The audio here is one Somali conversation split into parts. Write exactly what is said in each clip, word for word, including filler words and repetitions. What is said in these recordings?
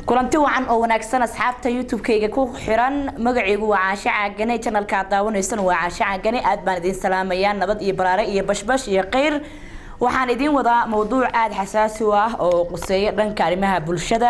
kulanti wacan oo wanaagsan asxaabta YouTube-kayga ku xiran magacaygu waa Caasha Caagane channel-ka daawanaysan waa Caasha Caagane aad baan idin salaamayaa nabad iyo baraare iyo bashbash iyo qeyr waxaan idin wadaa mowduuc aad xasaasi ah oo quseeya dhanka arrimaha bulshada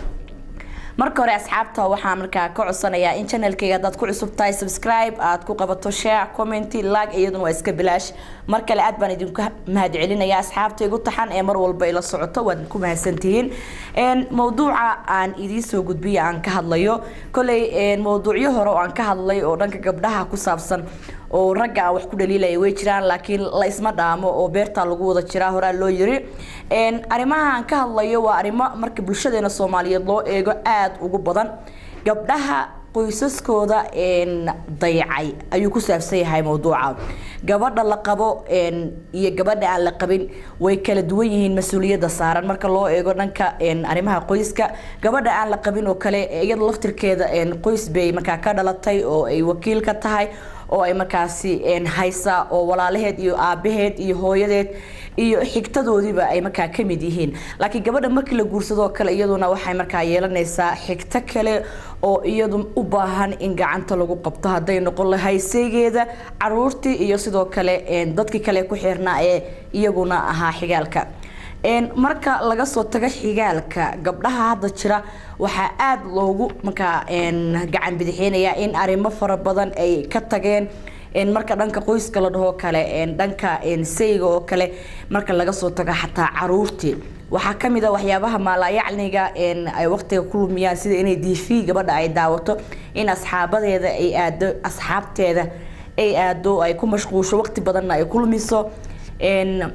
marka hore asxaabta waxaan markaa ka codsanayaa in channel-kayga dad ku cusub tahay subscribe aad ku qabato share comment like iyaduna waa iska bilaash markale aad baan idinku mahadcelinayaa asxaabta igu taxan ee mar walba ila socoto waad ku mahadsantihiin een mowduuca aan idin soo gudbiyo aan ka hadlayo kulay een mowduucyo hore oo aan ka hadlay oo dhanka gabdhaha ku saabsan oo ragga wax ku dhaliilay way jiraan laakiin la isma dhaamo oo beerta lagu wada jiraa hore loo yiri een arimaha aan ka hadlayo waa arimo marka bulshadeena Soomaaliyeed loo eego aad ugu badan gabdhaha qoysaskooda een dayacay ayuu ku saabsan yahay mowduuca gabadha la qabo een iyo gabadha aan la qabin way kala duwan yihiin mas'uuliyadda saaran marka loo eego dhanka een arimaha qoyska gabadha aan la qabin oo kale iyada laftirkeeda een qoys bay marka ka dhalatay oo ay wakiil ka tahay oo ay markaasi een haysa oo walaalaheed iyo aabaheed iyo hooyadeed iyo xigtadoodiba ay markaa ka mid yihiin laakiin gabadha markii la guursado kale iyaduna waxay markaa yeelanaysaa xigta kale oo iyadu u baahan in gacanta lagu qabto haday noqon lahayd saygeeda caruurtii iyo sidoo kale een dadkii kale ku xirnaa ee iyaguna ahaa xigaalka een marka laga soo tago xigaalka gabdhaha hadda jira waxa aad loogu marka een gacan bidixinaya in arimo fara badan ay ka tageen in marka dhanka qoyska la dhaho kale in dhanka in sayga oo kale marka laga soo tago xataa caruurtii waxa kamid ah waxyaabaha maalayacniga in ay waqtiga ku lumiyaan sida inay D V gabadha ay daawato in asxaabadeeda ay aado asxaabteeda ay aado ay ku mashquusho waqti badan ay ku lumiso in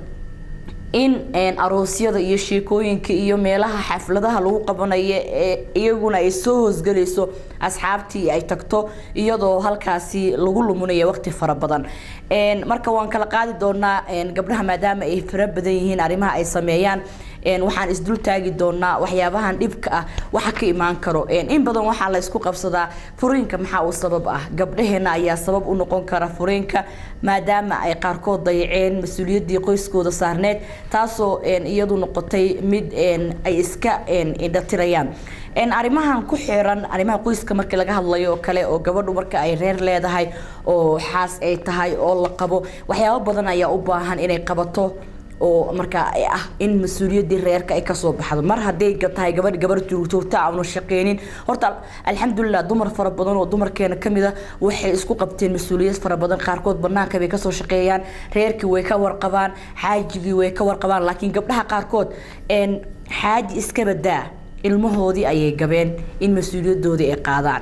in een aroosyada iyo sheekooyinka iyo meelaha xafladaha lagu qabanayo iyaguna ay soo hoosgalayso asxaabtii ay tagto iyadoo halkaasi lagu luminayo waqti fara badan een marka waan kala qaadi doonaa een gabdhaha maadaama ay fara badan yihiin arimaha ay sameeyaan een waxaan isdul taagi doonaa waxyaabahan dhibka ah waxa ka imaan karo een in badan waxa la isku qabsadaa furiinka maxaa uu sabab ah gabdhaheena ayaa sabab u noqon kara furiinka maadaama ay qaarkood dayaceen mas'uuliyadii qoyskooda saarneed taasoo een iyadu noqotay mid een ay iska een indhatirayaan een arimahan ku xiran arimaha qoyska marka laga hadlayo kale oo gabadhu marka ay reer leedahay oo xaas ay tahay oo la qabo waxyaabo badan ayaa u baahan inay qabato oo marka ay ah in mas'uuliyadii reerka ay ka soo baxdo mar haday tahay gabadh gabar joogto aan shaqeenin horta alxamdulillah dumar fara badan oo dumarkeena kamida waxay isku qabteen mas'uuliyad fara badan qaarkood banaanka bay ka soo shaqeeyaan reerkii way ka warqabaan xaajigii way ka warqabaan laakiin gabdhaha qaarkood een xaaji iska badaa ilmahoodii ayay gabeen in mas'uuliyadoodii ay qaadaan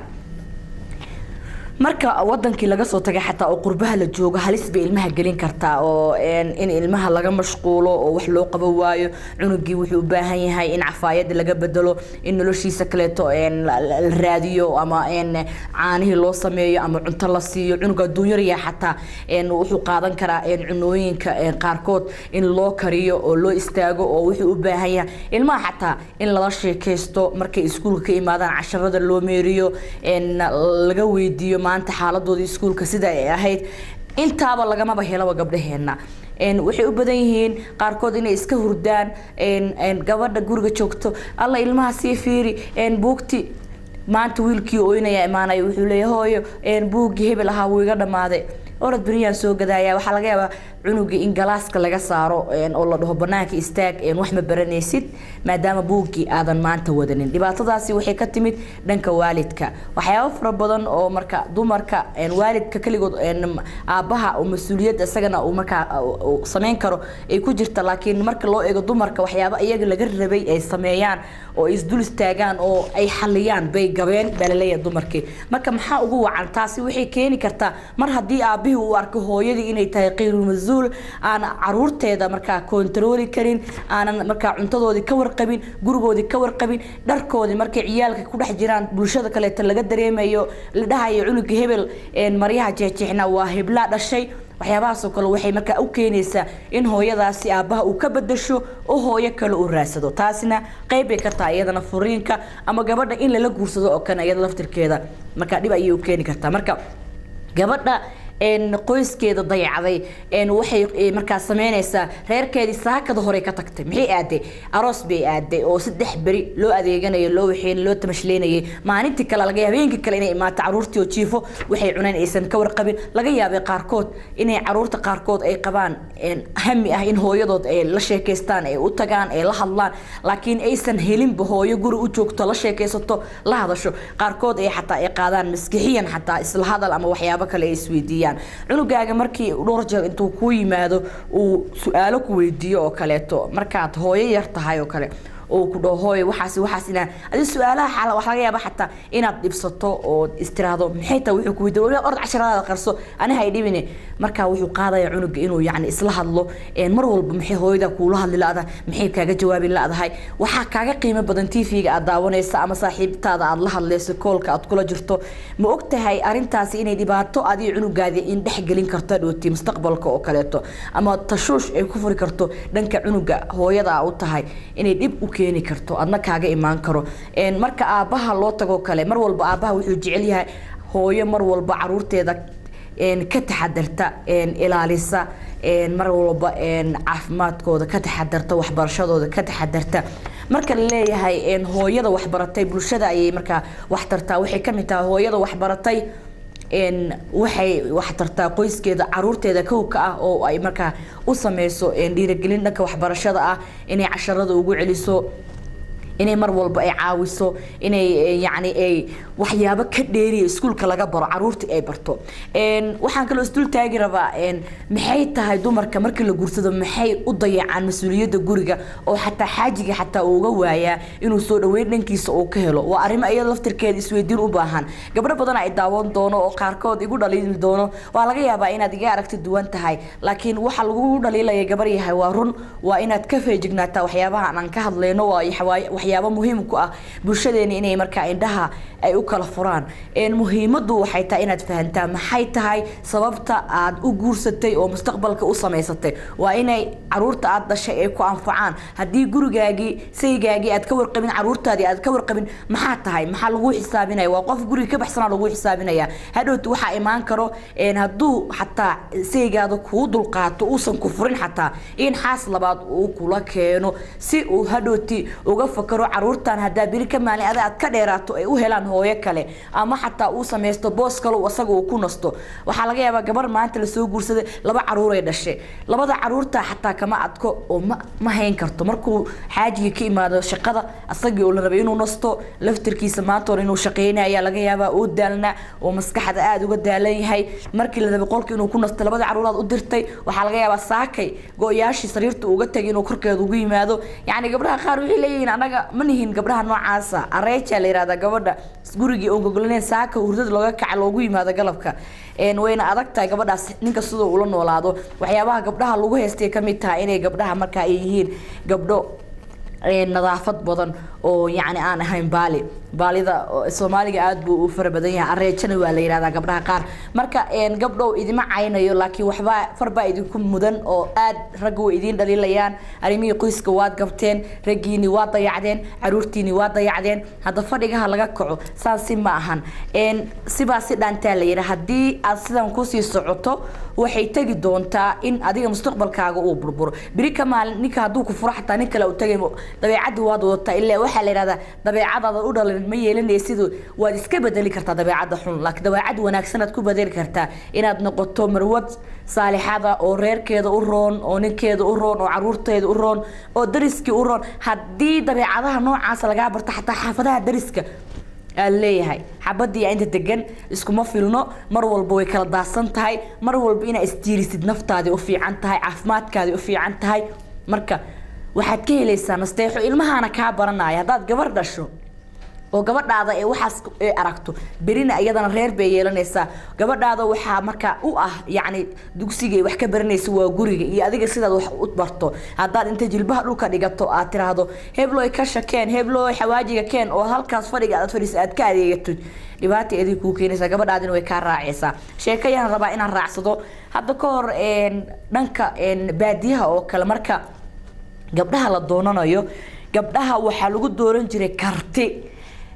marka wadankii laga soo tagay xataa oo qurbaha la joogo halis bay ilmaha gelin kartaa oo in ilmaha laga mashquulo oo wax loo qabo waayo cunugii wuxuu u baahan yahay in cafaayad laga bedelo in noloshiisa kaleeto in la raadiyo ama in caanihi loo sameeyo ama cunto la siiyo cunuga duunyariya xataa in wuxuu qaadan karaa in cunooyinka qaarkood in loo kariyo oo loo istaago oo wuxuu u baahan yahay ilmaha xataa in la sheekaysto markay iskuulka ka imaadaan casharada loo meeriyo in laga weydiiyo maanta xaaladooda iskuulka sida ay ahayd intaaba lagama helo gabdhaheena een waxay u badan yihiin qaarkood inay iska hurdaan een een gabadha guriga joogto alla ilmaha si fiiri een buugti maanta wiilkii oo inay imaanay wuxuu leeyahay hooyo een buugi hebel ahaa wuu iga dhamaaday orad bariyan soo gadaaya waxa laga yaabaa cunuga in galaaska laga saaro een oo la dhaho banaanka istaag een wax ma baranaysid maadaama buugi aadan maanta wadanin dhibaatadaasi waxay ka timid dhanka waalidka waxyaabo fara badan oo marka dumarka een waalidka kaligood een aabaha oo mas'uuliyad isagana uu marka sameyn karo ay ku jirta laakiin marka loo eego dumarka waxyaabo iyaga laga rabay ay sameeyaan oo isdul istaagaan oo ay xaliyaan bay gabeen balaleeya dumarkii marka maxaa ugu wacan taasi waxay keeni kartaa mar hadii aabihi uu arko hooyadii inay tahay qeyru mas'uul aan caruurteeda marka control karin aan marka cuntadoodii ka warqabin gurigoodii ka warqabin dharkoodii markay ciyaalka ku dhex jiraan bulshada kale ta laga dareemayo la dhahayo cunuga hebel een maryaha jeexjeexna waa hebla dhashay waxyaabahaas oo kale waxay marka u keenaysaa in hooyadaasi aabaha uu ka bedesho oo hooyo kale u raasado taasina qayb ay ka tahay iyadana furiinka ama gabadha in la guursado oo kana iyada laftirkeeda marka dib ay u keeni kartaa marka gabadha een qoyskeeda dayacday een waxay markaa sameynaysaa reerkeedii saakada hore ka tagtay maxay aaday aroos bay aaday oo saddex bari loo adeeganayo loo waxeen loo tamashleynayay maalintii kale laga yaabay habeenkii kale inay imaato caruurtii oo jiifo waxay cunaan aysan ka warqabin laga yaabay qaarkood inay caruurta qaarkood ay qabaan een hami ah in hooyadood ay la sheekaystaan ay u tagaan ay la hadlaan laakiin aysan helin hooyo guri u joogto la sheekaysato la hadasho qaarkood ay xataa ay qaadaan maskixiyan xataa isla hadal ama waxyaabo kale ay isweydiiyaan cunugaaga markii dhowr jeer intuu ku yimaado uu su'aalo ku weydiiyo oo kaleeto markaad hooyo yar tahay oo kale oo ku dhahooy waxaas waxaas ina adi su'aalaha xal wax laga yaabo xataa inaad dibsato oo istiraado maxay taa wuxuu ku weydiiyay orod casharada qarso aniga ay dhibine marka wuxuu qaadaya cunuga inuu yacni isla hadlo een mar walba maxay hooyada kuula hadli laada maxay kaaga jawaabi laadahay waxa kaaga qiimo badan T V-ga aad daawanaysa ama saaxiibtaada aad la hadlayso koolka aad kula jirto ma ogtahay arintaasi inay dhibaato adii cunugaadi in dhex gelin karto dhooti mustaqbalka oo kaleeto ama tashuush ay ku furi karto dhanka cunuga hooyada u tahay inay dib u keeni karto adna kaaga imaan karo een marka aabaha loo tago kale mar walba aabaha wuxuu jecel yahay hooyo mar walba caruurteeda een ka taxadarta een ilaalisa een mar walba een caafimaadkooda ka taxadarta waxbarashadooda ka taxadarta marka la leeyahay een hooyada waxbaratay bulshada ayay marka wax tartaa waxay ka mid tahay hooyada waxbaratay een waxay wax tartaa qoyskeeda caruurteeda kowka ah oo ay marka u sameeyso een dhiirigelin dhanka waxbarashada ah inay casharada ugu celiso inay mar walba ay caawiso inay yaani ay waxyaabo ka dheeriyo iskuulka laga baro caruurta ay barto een waxaan kale isdul taagi rabaa een maxay tahay dumarka markii la guursado maxay u dayacaan mas'uuliyadda guriga oo xataa xaajiga xataa uga waaya inuu soo dhaweyn dhankiisa oo ka helo waa arrin ay laftirkeeda isweydiin u baahan gabdho badan ay daawan doono oo qaarkood igu dhaliil doono waa laga yaabaa inaad iga aragti duwan tahay laakiin waxa lagu dhaliilaya gabar yahay waa run waa inaad ka feejignaataa waxyaabaha aan ka hadlayno waa waxyaabo muhiim ku ah bulshadeena inay marka indhaha ay u kala furaan een muhiimadu waxay tahay inaad fahantaa maxay tahay sababta aad u guursatay oo mustaqbalka u sameysatay waa inay caruurta aad dhashay ay ku anfacaan hadii gurigaagi saygaagi aad ka warqabin caruurtaadi aad ka warqabin maxaa tahay maxaa lagu xisaabinaya waa qof guriga ka baxsan lagu xisaabinaya hadhood waxa imaan karo een haduu xataa saygaada ku dulqaato uusan ku furin xataa in xaas labaad uu kula keeno si uu hadhooti uga fakaro caruurtan hadaa biri ka maalin aad ka dheeraato ay u helaan hooyo kale ama xataa uu sameesto boos kale asaga uu ku nasto waxa laga yaabaa gabar maanta la soo guursaday laba caruur ay dhashay labada caruurta xataa kama adko oo ma hayn karto markuu xaajiga ka imaado shaqada asaga oo la rabay inuu nasto laftirkiisa maanta inuu shaqeynaya laga yaabaa oo daalna oo maskaxda aad uga daalan yahay markii la rabay qolka inuu ku nasto labada caruuraad u dirtay waxa laga yaabaa saakay gooyaashi sariirta uga tagay inuu korkeeda ugu yimaado yaani gabdhaha qaar wixii leeyihiin anaga manihin gabdhaha noocaasa areeja la yiraahdo gabadha gurigii oo gogolaneen saaka hurdada looga kac loogu yimaado galabka een wayna adag tahay gabadhaas ninka sidoo ula noolaado waxyaabaha gabdhaha lagu heystay ka mid tahay inay gabdhaha marka ay yihiin gabdho een nadaafad badan oo yaani aan ahayn baali baalida Soomaaliga aad buu u fara badan yahay areejana waa la yiraahdaa gabdhaha qaar marka een gabdhow idima caynayo laakiin waxba farba idinku mudan oo aad rag way idin dhaliilayaan arimii qoyska waad gabteen ragiini waa dayacdeen caruurtiini waa dayacdeen hada fadhigaha laga kaco saasi ma ahan een sibaasi dhaantaa la yiraahdaa hadii aad sidan ku sii socoto waxay tagi doontaa in adiga mustaqbalkaaga uu burburo biri kamaal ninka haduu ku furaxtaa nin kale u tagay dabeecadu waad wata ilaa waxa la yiraahdaa dabeecadaada u dhalin ma yeelanaysid waad iska bedeli kartaa dabeecada xun laakiin dabeecad wanaagsan aad ku bedeli kartaa inaad noqoto marwad saalixada oo reerkeeda u roon oo ninkeeda u roon oo caruurteeda u roon oo dariski u roon hadii dabeecadaha noocaas laga barto xataa xaafadaha dariska leeyahay xabadii inta degan isku ma filno mar walba way kala daasan tahay mar walba ina istiirisid naftaadi u fiican tahay caafimaadkaadi u fiican tahay marka waxaad ka helaysaa nasteexo ilmahana ka baranaya hadaad gabar dhasho oo gabadhaada ee waxaas ee aragto berina iyadana reer bay yeelanaysaa gabadhaada waxa marka u ah yaani dugsiga wax ka baranaysa waa guriga iyo adiga sidaad wax u barto hadaad inta jilbaha dhulka dhigato aad tiraahdo heblo ay ka shakeen heblo xawaajiga keen oo halkaas fadhiga aad fadhiis aad ka adeegato dhibaato idin ku keenaysa gabadhaadina way ka raacaysaa sheekayaan rabaa inaan raacsado hadda ka hor een dhanka een baadiyaha oo kale marka gabdhaha la doonanayo gabdhaha waxa lagu dooran jiray karti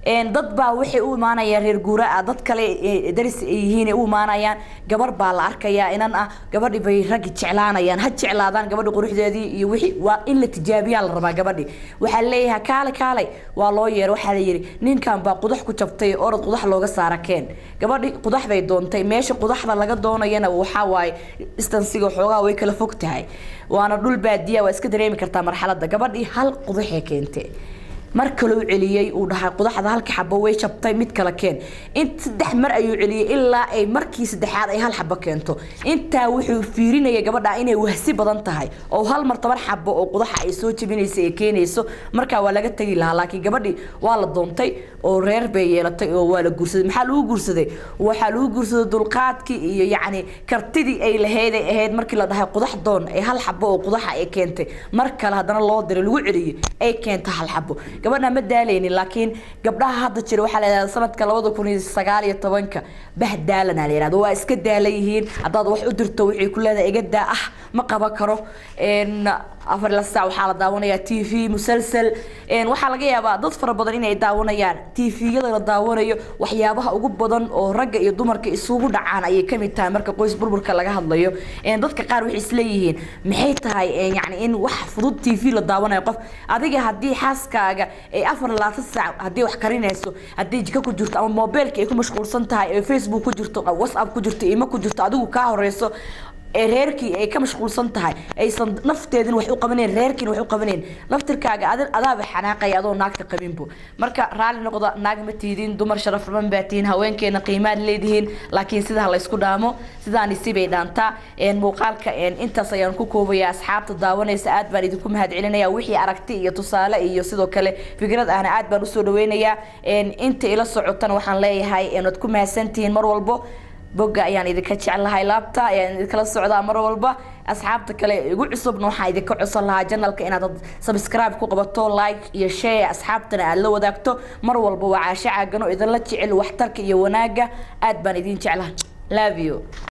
een dad baa wixii u imaanaya reer guura ah dad kale daris yihiin u imaanayaan gabar baa la arkaya inan ah gabadhi bay rag jeclaanayaan ha jeclaadaan gabadhi quruxdeedii iyo wixii waa in la tijaabiyaa la rabaa gabadhi waxa leeyahay kaale kaale waa loo yeer waxa la yiri ninkan baa qudax ku jabtay oo qudax looga saara keen gabadhi qudax bay doontay meesha qudaxda laga doonayana waxa waay istansiga xoogaa way kala fog tahay waana dhul baadiya waa iska dareemi kartaa marxaladda gabadhi hal qudax ee keentay marka loo celiyay uu dhahay qudaxda halka xabo way jabtay mid kala keen inta saddex mar ayuu celiyay ilaa ay markii saddexaad ay hal xabo keento inta wuxuu fiirinayay gabadha inay wahsi badan tahay oo hal mar toban xabo oo qudaxa ay soo jabinayso ee keenayso marka waa laga tagi lahaa laakiin gabadhi waa la doontay oo reer bay yeelatay oo waa la guursaday maxaa lagu guursaday waxa lagu guursaday dulqaadkii iyo yacni kartidii ay lahayd ay ahayd markii la dhahay qudax doon ay hal xabo oo qudaxa ay keentay mar kale hadana loo diray lagu celiyay ay keento hal xabo gabadha ma daaleyni laakiin gabdhaha hadda jira waxa la yiraahdaa sanadka laba kun iyo sagaal iyo toban bahdaalana la yiraahdo waa iska daalayihiin hadaad wax u dirto wixii ku leedahay iga daa ah ma qaba karo een afar la saac waxa la daawanaya T V musalsal een waxa laga yaabaa dad fara badan inay daawanayaan T V-yada la daawanayo waxyaabaha ugu badan oo ragga iyo dumarka isugu dhacaan ay kamid tahay marka qoys burburka laga hadlayo een dadka qaar waxay isleeyihiin maxay tahay een yacni in wax fudud T V la daawanayo qof adiga hadii xaaskaaga ay afar la saac hadii wax karinayso hadii jika ku jirto ama mobilka ay ku mashquulsan tahay ee Facebook ku jirto WhatsApp ku jirto email ku jirto adigu ka horeyso ee reerkii ay ka mashquulsan tahay aysan nafteedin wax u qabaneen reerkiin wax u qabaneen laftirkaaga adaaba xanaaqay adoo naagta qabinbo marka raali noqdo naag ma tiidin dumar sharaf badan baatiin haweenkeena qiimaad leedihiin laakiin sida la isku dhaamo sidaan isibay dhaanta een muuqaalka een intaas ayaan ku koobaya asxaabta daawanaysa aad baan idinku mahadcelinaya wixii aragti iyo tusaale iyo sidoo kale fikrad aan aad baan u soo dhaweynaya een inta ila socotan waxaan leeyahay inaad ku mahadsantihiin mar walbo boga ayaan idinka jecelahay laabta ayaan idinkala socdaa mar walba asxaabta kale igu cusubna waxaan idinka codsan lahaa channelka inaad subscribe ku qabato like iyo share asxaabtana aad la wadaagto mar walba waa Caasha Caagan oo idin la jecel waxtarka iyo wanaaga aad baan idin jecelahay love you